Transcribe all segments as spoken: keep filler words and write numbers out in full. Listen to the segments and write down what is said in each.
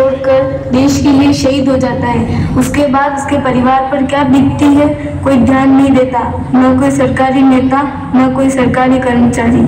छोड़कर देश के लिए शहीद हो जाता है, उसके बाद उसके परिवार पर क्या बीतती है कोई ध्यान नहीं देता, न कोई सरकारी नेता न कोई सरकारी कर्मचारी।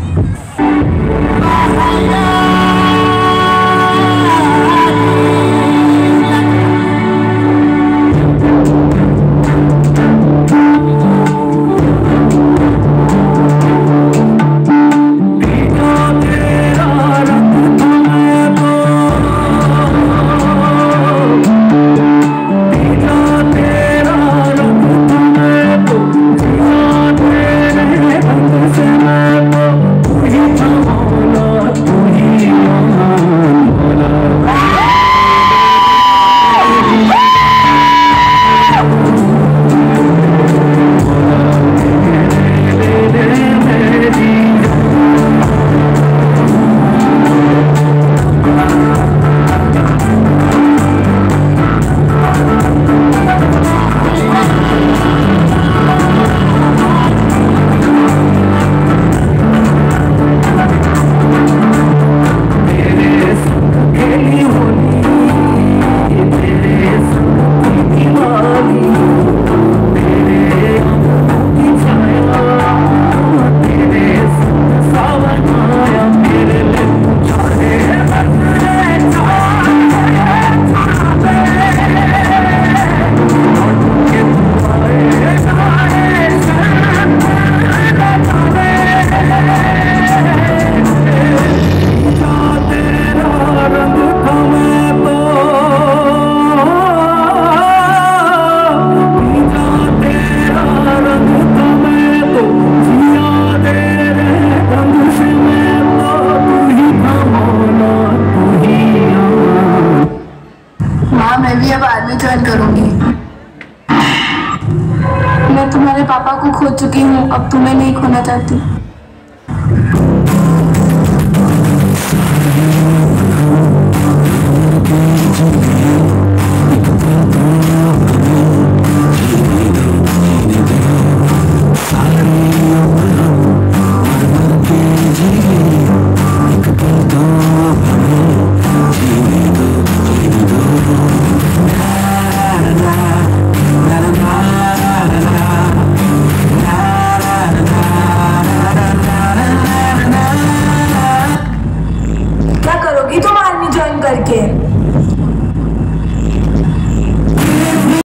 मैं भी अब आर्मी ज्वाइन करूंगी। मैं तुम्हारे पापा को खो चुकी हूँ, अब तुम्हें नहीं खोना चाहती।